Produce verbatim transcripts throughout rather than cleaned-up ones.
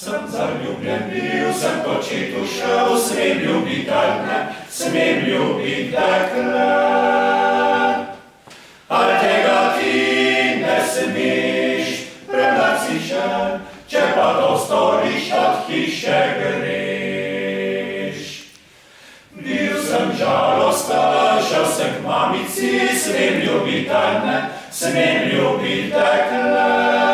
Sem zaljubljen bil, sem počit ušel, smem ljubit dekle, smem ljubit dekle. A tega ti ne smeš, premlad si še, če pa to storiš, od hiše greš. Bil sem žalosten, šel sem k mamici, smem ljubit dekle, smem ljubit dekle.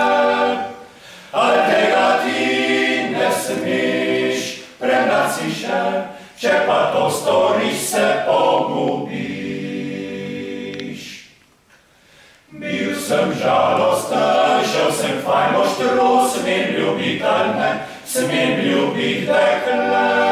A tega ti ne smeš, premlad si še, če pa to storiš, se pogubiš. Bil sem žalosten, šel sem k fajmoštru, smem ljubit dekle, smem ljubit dekle.